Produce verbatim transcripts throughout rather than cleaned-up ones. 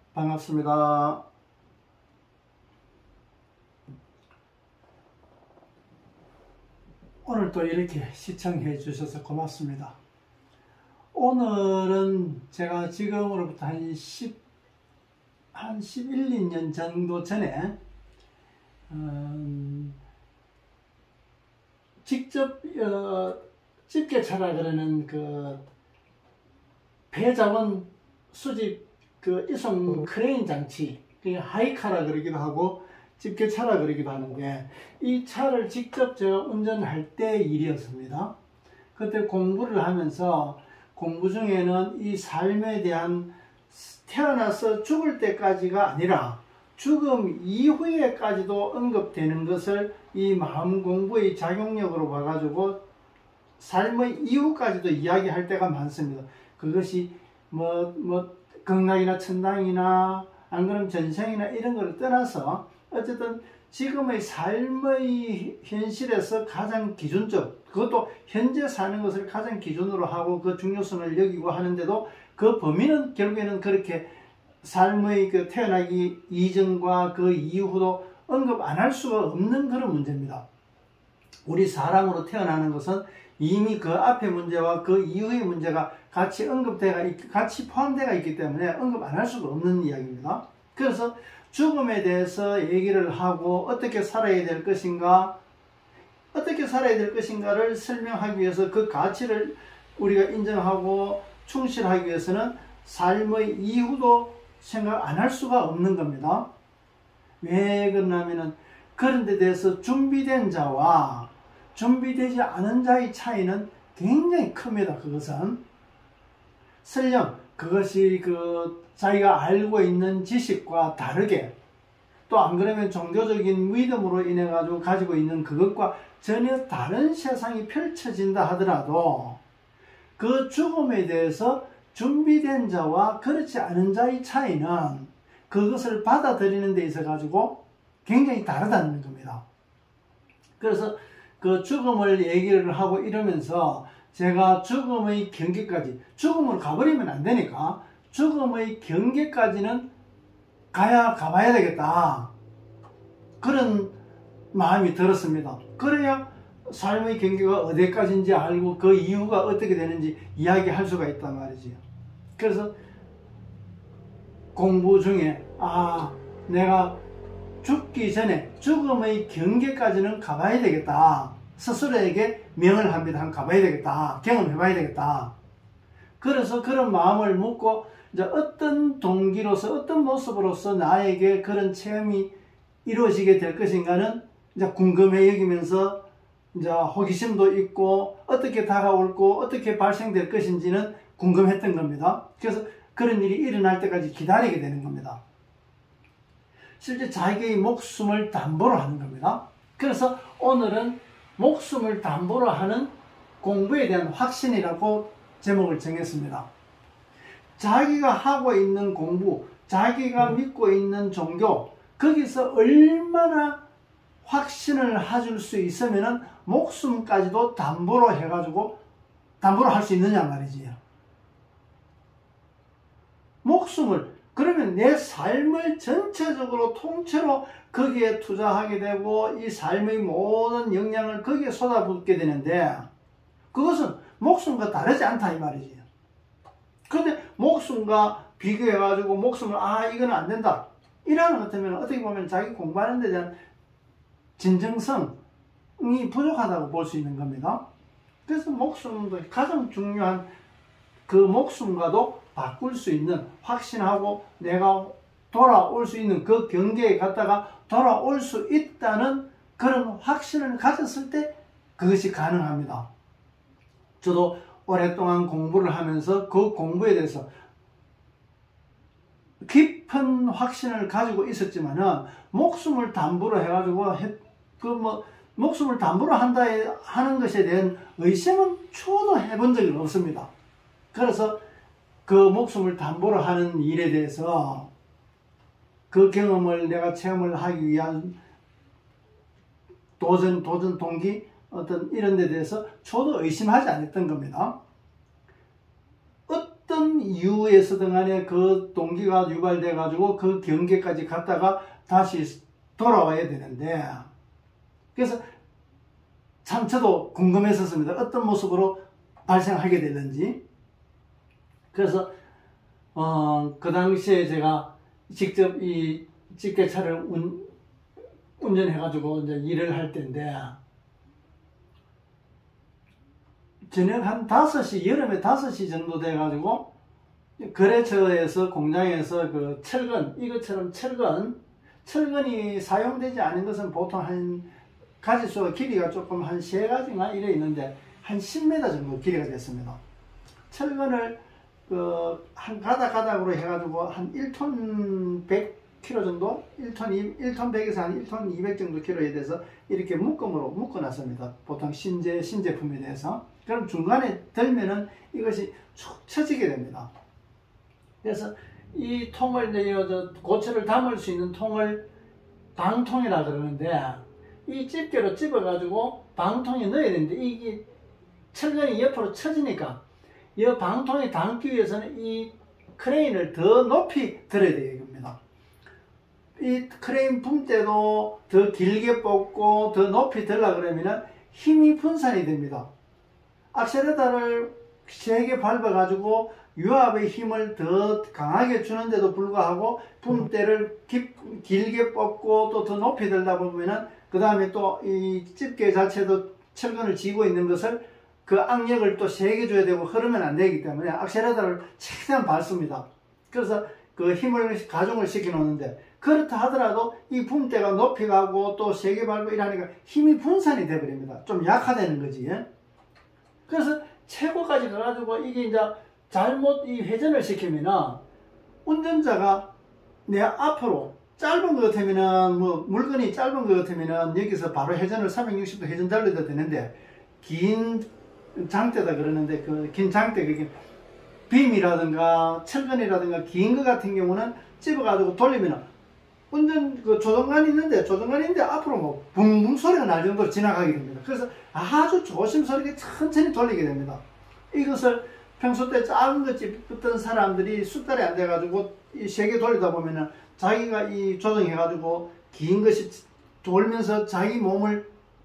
반갑습니다. 오늘 또 이렇게 시청해 주셔서 고맙습니다. 오늘은 제가 지금으로부터 한 십, 한 십일, 이 년 정도 전에 음, 직접 어, 집게차라 그러는 그 배자원 수집 그 이송 크레인 장치, 그 하이카라 그러기도 하고 집게차라 그러기도 하는데, 이 차를 직접 제가 운전할 때 일이었습니다. 그때 공부를 하면서 공부 중에는 이 삶에 대한, 태어나서 죽을 때까지가 아니라 죽음 이후에까지도 언급되는 것을 이 마음 공부의 작용력으로 봐가지고 삶의 이후까지도 이야기할 때가 많습니다. 그것이 뭐, 뭐, 극락이나 천당이나 안 그러면 전생이나 이런 걸 떠나서 어쨌든 지금의 삶의 현실에서 가장 기준적, 그것도 현재 사는 것을 가장 기준으로 하고 그 중요성을 여기고 하는데도 그 범위는 결국에는 그렇게 삶의 그 태어나기 이전과 그 이후도 언급 안 할 수가 없는 그런 문제입니다. 우리 사람으로 태어나는 것은 이미 그 앞의 문제와 그 이후의 문제가 같이 언급되가, 같이 포함되어 있기 때문에 언급 안 할 수가 없는 이야기입니다. 그래서 죽음에 대해서 얘기를 하고 어떻게 살아야 될 것인가, 어떻게 살아야 될 것인가를 설명하기 위해서 그 가치를 우리가 인정하고 충실하기 위해서는 삶의 이후도 생각 안 할 수가 없는 겁니다. 왜 그러냐면은 그런 데 대해서 준비된 자와 준비되지 않은 자의 차이는 굉장히 큽니다. 그것은 설령 그것이 그 자기가 알고 있는 지식과 다르게, 또 안 그러면 종교적인 믿음으로 인해 가지고 가지고 있는 그것과 전혀 다른 세상이 펼쳐진다 하더라도 그 죽음에 대해서 준비된 자와 그렇지 않은 자의 차이는 그것을 받아들이는 데 있어 가지고 굉장히 다르다는 겁니다. 그래서 그 죽음을 얘기를 하고 이러면서 제가 죽음의 경계까지, 죽음을 가버리면 안 되니까 죽음의 경계까지는 가야 가봐야 되겠다, 그런 마음이 들었습니다. 그래야 삶의 경계가 어디까지인지 알고 그 이유가 어떻게 되는지 이야기할 수가 있단 말이지요. 그래서 공부 중에 아, 내가 죽기 전에 죽음의 경계까지는 가봐야 되겠다, 스스로에게 명을 합니다. 한 가봐야 되겠다, 경험해봐야 되겠다. 그래서 그런 마음을 묻고 이제 어떤 동기로서 어떤 모습으로서 나에게 그런 체험이 이루어지게 될 것인가는 이제 궁금해 여기면서 이제 호기심도 있고 어떻게 다가올고 어떻게 발생될 것인지는 궁금했던 겁니다. 그래서 그런 일이 일어날 때까지 기다리게 되는 겁니다. 실제 자기의 목숨을 담보로 하는 겁니다. 그래서 오늘은 목숨을 담보로 하는 공부에 대한 확신이라고 제목을 정했습니다. 자기가 하고 있는 공부, 자기가 믿고 있는 종교, 거기서 얼마나 확신을 해줄 수 있으면은 목숨까지도 담보로 해가지고 담보로 할 수 있느냐 말이지요. 목숨을, 그러면 내 삶을 전체적으로 통째로 거기에 투자하게 되고 이 삶의 모든 영향을 거기에 쏟아붓게 되는데 그것은 목숨과 다르지 않다 이 말이지요. 그런데 목숨과 비교해가지고 목숨을 아 이건 안 된다 이러는 것 같으면 어떻게 보면 자기 공부하는 데 대한 진정성이 부족하다고 볼 수 있는 겁니다. 그래서 목숨도 가장 중요한, 그 목숨과도 바꿀 수 있는, 확신하고 내가 돌아올 수 있는 그 경계에 갔다가 돌아올 수 있다는 그런 확신을 가졌을 때 그것이 가능합니다. 저도 오랫동안 공부를 하면서 그 공부에 대해서 깊은 확신을 가지고 있었지만은 목숨을 담보로 해가지고 그 뭐 목숨을 담보로 한다 하는 것에 대한 의심은 추호도 해본 적이 없습니다. 그래서 그 목숨을 담보로 하는 일에 대해서 그 경험을 내가 체험을 하기 위한 도전, 도전 동기, 어떤 이런 데 대해서 저도 의심하지 않았던 겁니다. 어떤 이유에서든 간에 그 동기가 유발돼 가지고 그 경계까지 갔다가 다시 돌아와야 되는데, 그래서 참 저도 궁금했었습니다. 어떤 모습으로 발생하게 되는지. 그래서 어, 그 당시에 제가 직접 이 집게차를 운, 운전해가지고 이제 일을 할 때인데, 저녁 한 다섯 시, 여름에 다섯 시 정도 돼가지고, 거래처에서, 공장에서 그 철근, 이것처럼 철근, 철근이 사용되지 않은 것은 보통 한, 가지수가 길이가 조금 한 세 가지가 이래 있는데, 한 십 미터 정도 길이가 됐습니다. 철근을, 그, 한 가닥 가닥으로 해가지고, 한 일 톤 백 킬로그램 정도? 일 톤, 일 톤 백에서 한 일 톤 이백 정도 킬로에 대해서 이렇게 묶음으로 묶어놨습니다. 보통 신제, 신제품에 대해서. 그럼 중간에 들면은 이것이 축 처지게 됩니다. 그래서 이 통을, 고철을 담을 수 있는 통을 방통이라 그러는데, 이 집게로 집어가지고 방통에 넣어야 되는데, 이게 철근이 옆으로 처지니까, 이 방통에 담기 위해서는 이 크레인을 더 높이 들어야 됩니다. 이 크레인 붐대도 더 길게 뽑고 더 높이 들라 그러면은 힘이 분산이 됩니다. 악셀레터를 세게 밟아가지고 유압의 힘을 더 강하게 주는데도 불구하고 붐대를 깊, 길게 뽑고 또 더 높이 들다 보면은 그 다음에 또 이 집게 자체도 철근을 쥐고 있는 것을 그 악력을 또 세게 줘야 되고 흐르면 안 되기 때문에 악셀레터를 최대한 밟습니다. 그래서 그 힘을 가중을 시켜 놓는데, 그렇다 하더라도 이 붐대가 높이 가고 또 세게 밟고 이러니까 힘이 분산이 돼버립니다. 좀 약화되는 거지. 그래서 최고까지 가가지고 이게 이제 잘못 이 회전을 시키면은 운전자가 내 앞으로 짧은 것 같으면은 뭐 물건이 짧은 것 같으면은 여기서 바로 회전을 삼백육십 도 회전 달려도 되는데, 긴 장대다 그러는데 그 긴 장대, 그게 빔이라든가 철근이라든가 긴 거 같은 경우는 집어가지고 돌리면은 운전 그 조종관이 있는데 조종관이 있는데 앞으로 뭐 붕붕 소리가 날 정도로 지나가게 됩니다. 그래서 아주 조심스럽게 천천히 돌리게 됩니다. 이것을 평소 때 작은 거 짚었던 사람들이 숙달이 안 돼가지고 이 세게 돌리다 보면은 자기가 이 조정해가지고 긴 것이 돌면서 자기 몸을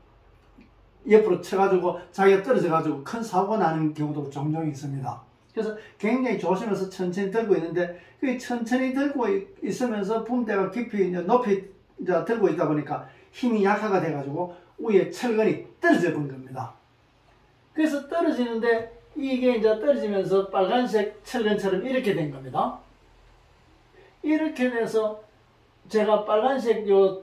옆으로 쳐가지고 자기가 떨어져가지고 큰 사고가 나는 경우도 종종 있습니다. 그래서 굉장히 조심해서 천천히 들고 있는데, 그 천천히 들고 있으면서 붐대가 깊이 이제 높이 이제 들고 있다 보니까 힘이 약화가 돼가지고 위에 철근이 떨어져 본 겁니다. 그래서 떨어지는데 이게 이제 떨어지면서 빨간색 철근처럼 이렇게 된 겁니다. 이렇게 돼서 제가 빨간색 요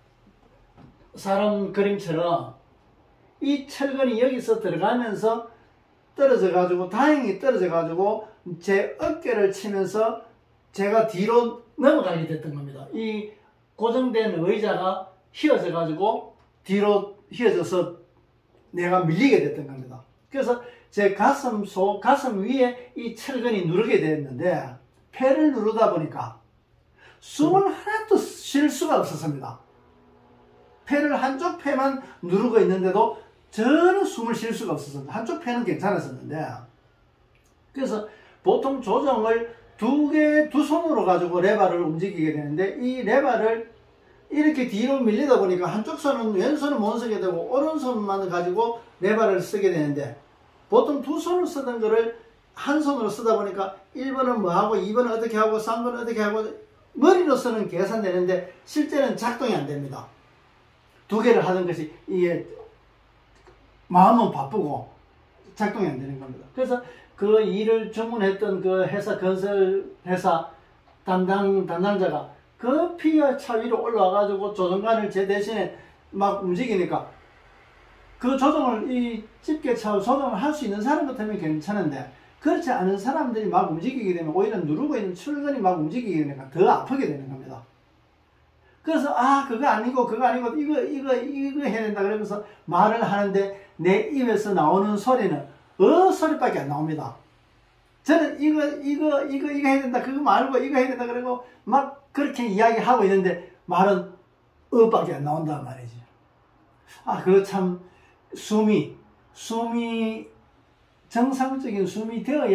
사람 그림처럼 이 철근이 여기서 들어가면서 떨어져 가지고, 다행히 떨어져 가지고 제 어깨를 치면서 제가 뒤로 넘어가게 됐던 겁니다. 이 고정된 의자가 휘어져 가지고 뒤로 휘어져서 내가 밀리게 됐던 겁니다. 그래서 제 가슴 속, 가슴 위에 이 철근이 누르게 됐는데, 폐를 누르다 보니까 숨을 하나도 쉴 수가 없었습니다. 폐를 한쪽 폐만 누르고 있는데도 저는 숨을 쉴 수가 없었습니다. 한쪽 폐는 괜찮았었는데, 그래서 보통 조정을 두 개, 두 손으로 가지고 레바를 움직이게 되는데, 이 레바를 이렇게 뒤로 밀리다 보니까 한쪽 손은, 왼손은 못 쓰게 되고 오른손만 가지고 레바를 쓰게 되는데, 보통 두 손을 쓰던 거를 한 손으로 쓰다 보니까 일 번은 뭐 하고 이 번은 어떻게 하고 삼 번은 어떻게 하고 머리로서는 계산되는데 실제는 작동이 안 됩니다. 두 개를 하던 것이 이게 마음은 바쁘고 작동이 안 되는 겁니다. 그래서 그 일을 주문했던 그 회사, 건설 회사 담당, 담당자가 급히 차 위로 올라와가지고 조종관을 제 대신에 막 움직이니까, 그 조종을, 이 집게차 조종을 할 수 있는 사람 같으면 괜찮은데, 그렇지 않은 사람들이 막 움직이게 되면 오히려 누르고 있는 철근이 막 움직이게 되니까 더 아프게 되는 겁니다. 그래서 아 그거 아니고 그거 아니고 이거 이거 이거 해야 된다 그러면서 말을 하는데 내 입에서 나오는 소리는 어 소리밖에 안 나옵니다. 저는 이거 이거 이거 이거 해야 된다 그거 말고 이거 해야 된다 그러고 막 그렇게 이야기하고 있는데 말은 어밖에 안 나온단 말이지. 아 그거 참 숨이 숨이 정상적인 숨이 되어야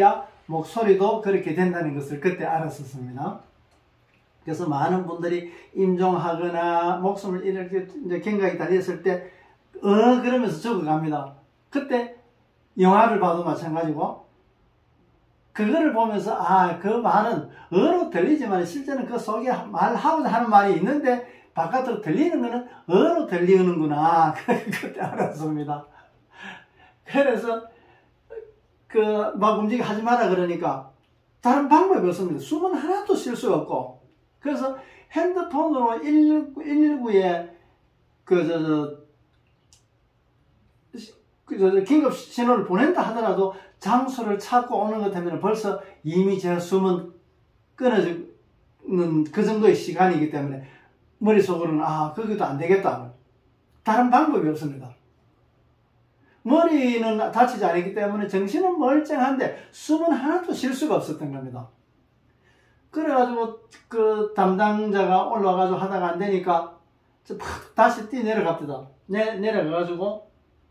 목소리도 그렇게 된다는 것을 그때 알았었습니다. 그래서 많은 분들이 임종하거나 목숨을 이렇게 이제 경각이 달렸을 때, 어, 그러면서 죽어갑니다. 그때 영화를 봐도 마찬가지고, 그거를 보면서, 아, 그 말은 어로 들리지만 실제는 그 속에 말하고자 하는 말이 있는데, 바깥으로 들리는 거는 어로 들리는구나. 그때 알았습니다. 그래서, 그, 막 움직이 하지 마라 그러니까, 다른 방법이 없습니다. 숨은 하나도 쉴 수가 없고, 그래서 핸드폰으로 일일구에 그, 저, 저, 그, 저, 저, 긴급 신호를 보낸다 하더라도 장소를 찾고 오는 것 때문에 벌써 이미 제 숨은 끊어지는 그 정도의 시간이기 때문에 머릿속으로는, 아, 거기도 안 되겠다. 다른 방법이 없습니다. 머리는 다치지 않았기 때문에 정신은 멀쩡한데 숨은 하나도 쉴 수가 없었던 겁니다. 그래가지고 그 담당자가 올라와가지고 하다가 안 되니까 다시 뛰 내려갑니다. 내, 내려가가지고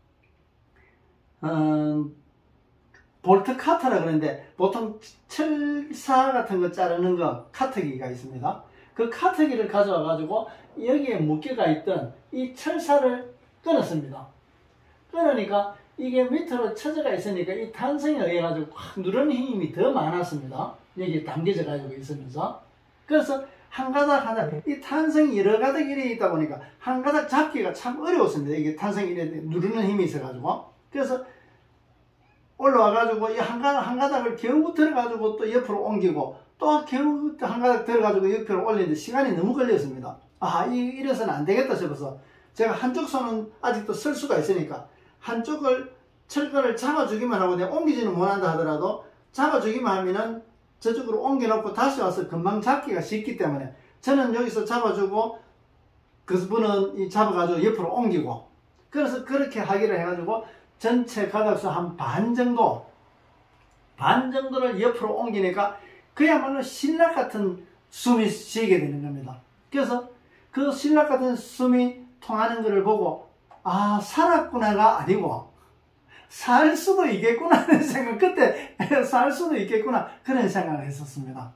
어, 볼트 카터라 그러는데 보통 철사 같은 거 자르는 거 카터기가 있습니다. 그 카터기를 가져와가지고 여기에 묶여가 있던 이 철사를 끊었습니다. 끊으니까 이게 밑으로 처져가 있으니까 이 탄성에 의해 가지고 확 누르는 힘이 더 많았습니다. 여기 담겨져 가지고 있으면서. 그래서 한 가닥 하나, 이 탄성이 여러 가닥 이래 있다 보니까 한 가닥 잡기가 참 어려웠습니다. 이게 탄성이 이래 누르는 힘이 있어 가지고. 그래서 올라와 가지고 이 한 가닥 한 가닥을 겨우 들어 가지고 또 옆으로 옮기고 또 겨우 한 가닥 들어 가지고 옆으로 올리는데 시간이 너무 걸렸습니다. 아, 이 이래서는 안 되겠다 싶어서 제가 한쪽 손은 아직도 쓸 수가 있으니까 한쪽을 철근을 잡아주기만 하고 내가 옮기지는 못한다 하더라도 잡아주기만 하면은 저쪽으로 옮겨놓고 다시 와서 금방 잡기가 쉽기 때문에 저는 여기서 잡아주고 그 분은 이 잡아가지고 옆으로 옮기고, 그래서 그렇게 하기를 해가지고 전체 가닥수 한 반 정도 반 정도를 옆으로 옮기니까 그야말로 신락 같은 숨이 쉬게 되는 겁니다. 그래서 그 신락 같은 숨이 통하는 것을 보고, 아, 살았구나가 아니고 살 수도 있겠구나 하는 생각, 그때 살 수도 있겠구나 그런 생각을 했었습니다.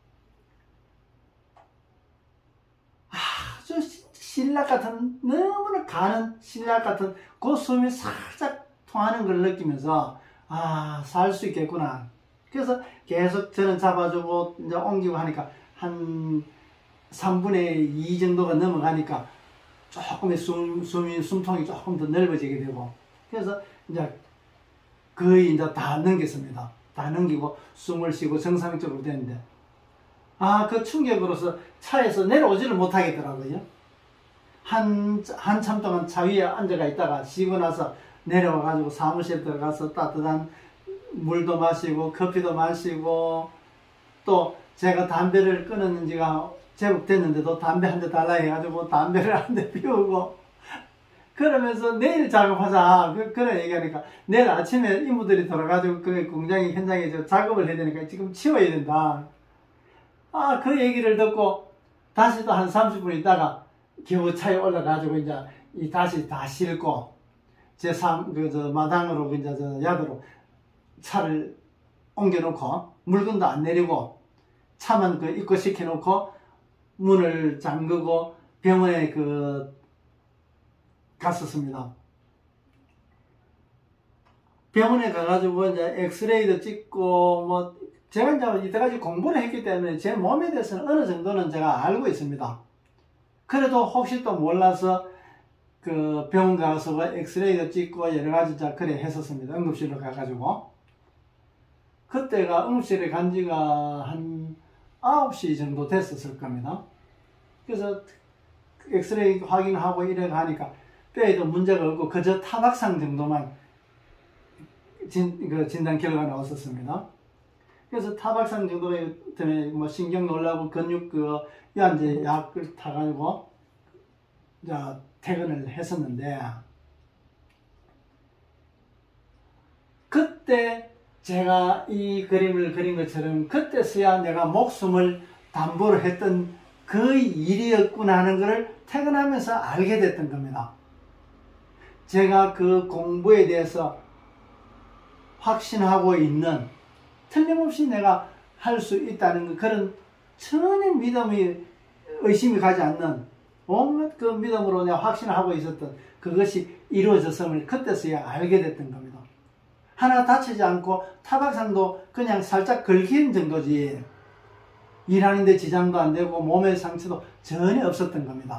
아주 신락 같은, 너무나 가는 신락 같은 그 숨이 살짝 통하는 걸 느끼면서, 아, 살 수 있겠구나. 그래서 계속 저는 잡아주고 이제 옮기고 하니까 한 삼분의 이 정도가 넘어가니까 조금의 숨, 숨이, 숨통이 조금 더 넓어지게 되고, 그래서 이제 거의 이제 다 넘겼습니다. 다 넘기고 숨을 쉬고 정상적으로 됐는데, 아, 그 충격으로서 차에서 내려오지를 못하겠더라고요. 한, 한참 동안 차 위에 앉아가 있다가 쉬고 나서 내려와가지고 사무실 들어가서 따뜻한 물도 마시고 커피도 마시고, 또 제가 담배를 끊었는 지가 제법 됐는데도 담배 한 대 달라 해가지고 담배를 한 대 피우고, 그러면서 내일 작업하자. 그, 그런 얘기하니까 내일 아침에 이모들이 돌아가지고 그 공장이 현장에 저 작업을 해야 되니까 지금 치워야 된다. 아, 그 얘기를 듣고 다시 또 한 삼십 분 있다가 겨우 차에 올라가지고 이제 이 다시 다 싣고 제 삼, 그, 저, 마당으로, 이제, 저, 야드로 차를 옮겨놓고, 물건도 안 내리고, 차만 그 입고시켜놓고, 문을 잠그고, 병원에 그, 갔었습니다. 병원에 가가지고, 이제, 엑스레이도 찍고, 뭐, 제가 이제 이때까지 공부를 했기 때문에 제 몸에 대해서는 어느 정도는 제가 알고 있습니다. 그래도 혹시 또 몰라서, 그 병원 가서 엑스레이도 찍고 여러 가지 자 그래 했었습니다. 응급실로 가가지고. 그때가 응급실에 간 지가 한 아홉 시 정도 됐었을 겁니다. 그래서 엑스레이 확인하고 이래 가니까 뼈에도 문제가 없고 그저 타박상 정도만 진, 그 진단 결과가 나왔었습니다. 그래서 타박상 정도 때문에 뭐 신경 놀라고 근육 그 유한제 약을 타가지고 자 퇴근을 했었는데, 그때 제가 이 그림을 그린 것처럼 그때서야 내가 목숨을 담보로 했던 그 일이었구나 하는 것을 퇴근하면서 알게 됐던 겁니다. 제가 그 공부에 대해서 확신하고 있는 틀림없이 내가 할 수 있다는 그런 전혀 믿음이 의심이 가지 않는 온갖 그 믿음으로 내가 확신하고 있었던 그것이 이루어졌음을 그때서야 알게 됐던 겁니다. 하나 다치지 않고 타박상도 그냥 살짝 긁힌 정도지 일하는데 지장도 안 되고 몸의 상처도 전혀 없었던 겁니다.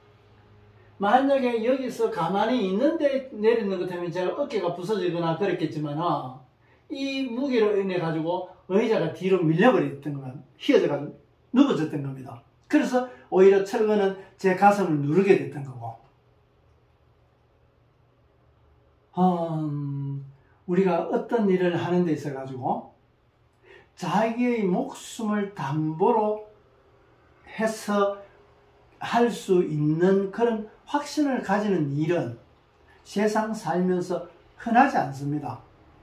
만약에 여기서 가만히 있는데 내리는 것 때문에 제가 어깨가 부서지거나 그랬겠지만 이 무게로 인해 가지고 의자가 뒤로 밀려버렸던 거면 휘어져가지고 누워졌던 겁니다. 그래서 오히려 철거는 제 가슴을 누르게 됐던 거고, 음, 우리가 어떤 일을 하는 데 있어 가지고 자기의 목숨을 담보로 해서 할 수 있는 그런 확신을 가지는 일은 세상 살면서 흔하지 않습니다.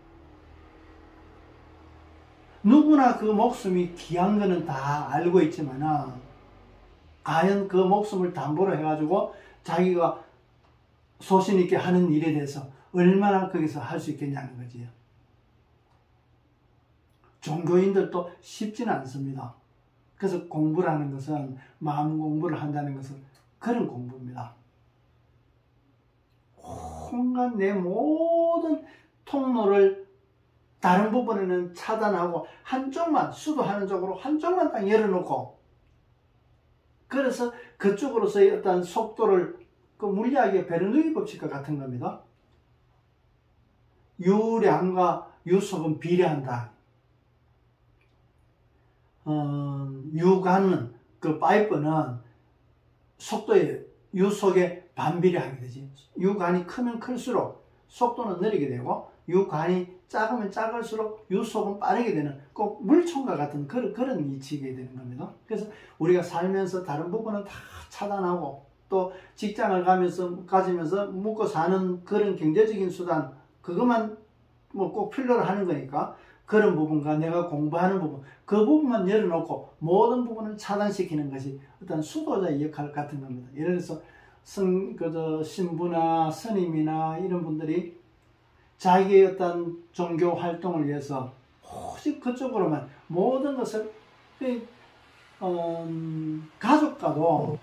누구나 그 목숨이 귀한 거는 다 알고 있지만 과연 그 목숨을 담보로 해가지고 자기가 소신 있게 하는 일에 대해서 얼마나 거기서 할 수 있겠냐는 거지요. 종교인들도 쉽지는 않습니다. 그래서 공부라는 것은, 마음 공부를 한다는 것은 그런 공부입니다. 온갖 내 모든 통로를 다른 부분에는 차단하고 한쪽만, 수도하는 쪽으로 한쪽만 딱 열어놓고, 그래서 그쪽으로서의 어떤 속도를 그 물리학의 베르누이 법칙과 같은 겁니다. 유량과 유속은 비례한다. 어, 유관은, 그 파이프는 속도의 유속에 반비례하게 되지. 유관이 크면 클수록 속도는 느리게 되고, 유관이 작으면 작을수록 유속은 빠르게 되는 꼭 물총과 같은 그런, 그런 이치게 되는 겁니다. 그래서 우리가 살면서 다른 부분은 다 차단하고 또 직장을 가면서, 가지면서 먹고 사는 그런 경제적인 수단, 그것만 뭐 꼭 필요로 하는 거니까 그런 부분과 내가 공부하는 부분, 그 부분만 열어놓고 모든 부분을 차단시키는 것이 어떤 수도자의 역할 같은 겁니다. 예를 들어서 성, 그저 신부나 스님이나 이런 분들이 자기의 어떤 종교 활동을 위해서 오직 그쪽으로만 모든 것을 어, 가족과도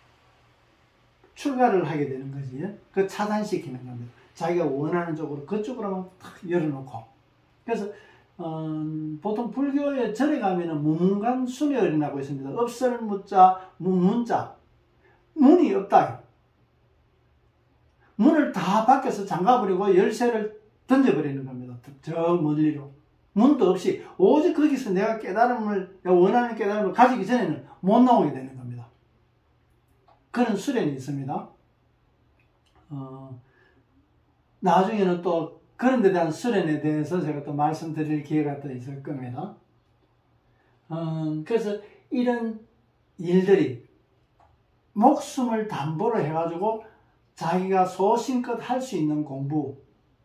출가를 하게 되는 거지. 그 차단시키는 겁니다. 자기가 원하는 쪽으로 그쪽으로만 탁 열어놓고. 그래서 어, 보통 불교의 절에 가면은 무문관 순혈이라고 있습니다. 없을 무자, 문문자. 문이 없다. 문을 다 밖에서 잠가버리고 열쇠를 던져버리는 겁니다. 저 멀리로. 문도 없이 오직 거기서 내가 깨달음을, 내가 원하는 깨달음을 가지기 전에는 못 나오게 되는 겁니다. 그런 수련이 있습니다. 어, 나중에는 또 그런 데 대한 수련에 대해서 제가 또 말씀드릴 기회가 또 있을 겁니다. 어, 그래서 이런 일들이 목숨을 담보로 해가지고 자기가 소신껏 할 수 있는 공부,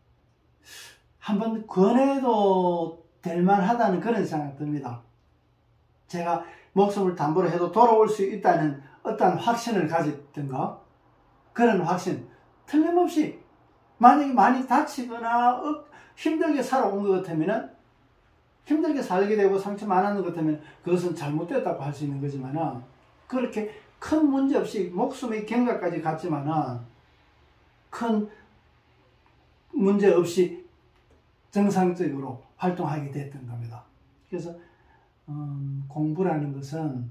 한번 권해도 될 만하다는 그런 생각이 듭니다. 제가 목숨을 담보로 해도 돌아올 수 있다는 어떤 확신을 가졌던가, 그런 확신, 틀림없이 만약에 많이 다치거나 힘들게 살아온 것 같으면, 힘들게 살게 되고 상처 많았는 것 같으면 그것은 잘못됐다고 할 수 있는 거지만, 그렇게 큰 문제 없이 목숨의 경각까지 갔지만 큰 문제 없이 정상적으로 활동하게 됐던 겁니다. 그래서 음, 공부라는 것은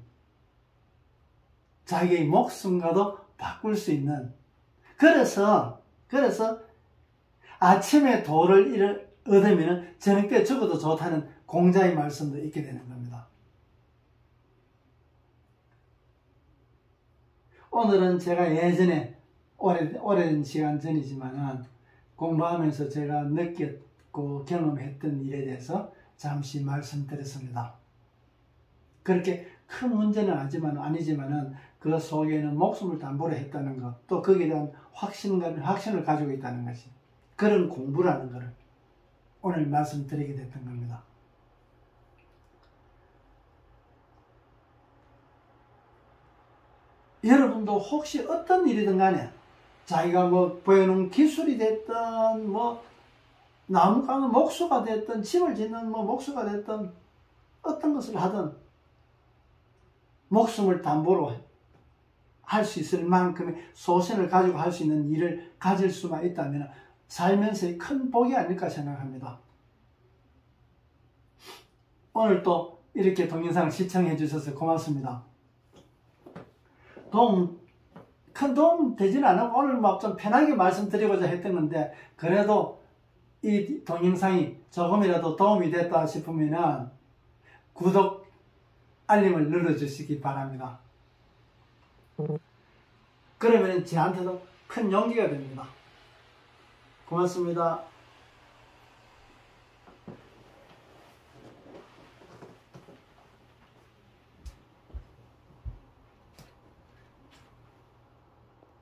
자기의 목숨과도 바꿀 수 있는, 그래서 그래서 아침에 도를 얻으면 저녁 때 죽어도 좋다는 공자의 말씀도 있게 되는 겁니다. 오늘은 제가 예전에 오래, 오랜 시간 전이지만 공부하면서 제가 느꼈고 경험했던 일에 대해서 잠시 말씀드렸습니다. 그렇게 큰 문제는 아니지만, 아니지만은 그 속에는 목숨을 담보로 했다는 것, 또 거기에 대한 확신과, 확신을 가지고 있다는 것이, 그런 공부라는 것을 오늘 말씀드리게 됐던 겁니다. 여러분도 혹시 어떤 일이든 간에 자기가 뭐 배우는 기술이 됐든 뭐 나무 까는 목수가 됐든 집을 짓는 뭐 목수가 됐든 어떤 것을 하든 목숨을 담보로 할 수 있을 만큼의 소신을 가지고 할 수 있는 일을 가질 수만 있다면 살면서의 큰 복이 아닐까 생각합니다. 오늘 또 이렇게 동영상 시청해 주셔서 고맙습니다. 도움, 큰 도움 되지는 않고 오늘 막 좀 편하게 말씀드리고자 했던 건데, 그래도 이 동영상이 조금이라도 도움이 됐다 싶으면 구독, 알림을 눌러주시기 바랍니다. 그러면 저한테도 큰 용기가 됩니다. 고맙습니다.